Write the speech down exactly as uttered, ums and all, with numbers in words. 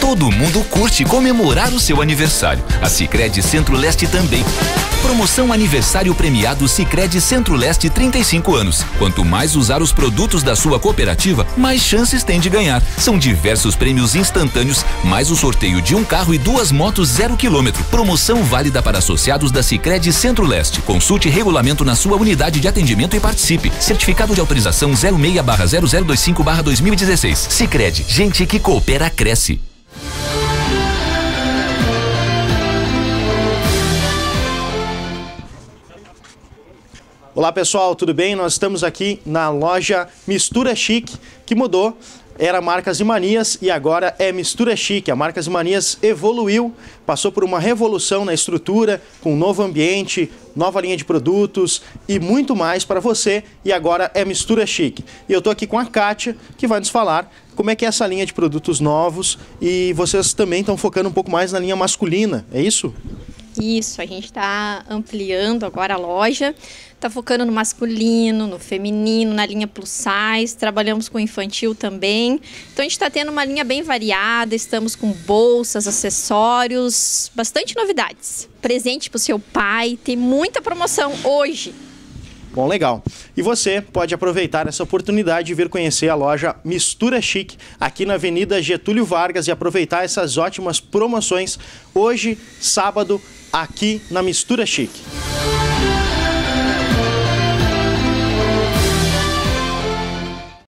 Todo mundo curte comemorar o seu aniversário. A Sicredi Centro-Leste também. Promoção Aniversário Premiado Sicredi Centro-Leste trinta e cinco anos. Quanto mais usar os produtos da sua cooperativa, mais chances tem de ganhar. São diversos prêmios instantâneos, mais o sorteio de um carro e duas motos zero quilômetro. Promoção válida para associados da Sicredi Centro-Leste. Consulte regulamento na sua unidade de atendimento e participe. Certificado de autorização zero seis barra zero zero dois cinco barra dois mil e dezesseis. Sicredi, gente que coopera cresce. Olá pessoal, tudo bem? Nós estamos aqui na loja Mistura Chique, que mudou, era Marcas e Manias e agora é Mistura Chique. A Marcas e Manias evoluiu, passou por uma revolução na estrutura, com um novo ambiente, nova linha de produtos e muito mais para você, e agora é Mistura Chique. E eu estou aqui com a Kátia, que vai nos falar como é que é essa linha de produtos novos, e vocês também estão focando um pouco mais na linha masculina, é isso? Isso, a gente está ampliando agora a loja, está focando no masculino, no feminino, na linha plus size, trabalhamos com infantil também. Então a gente está tendo uma linha bem variada, estamos com bolsas, acessórios, bastante novidades. Presente para o seu pai, tem muita promoção hoje. Bom, legal. E você pode aproveitar essa oportunidade de vir conhecer a loja Mistura Chique aqui na Avenida Getúlio Vargas e aproveitar essas ótimas promoções hoje, sábado, aqui na Mistura Chique.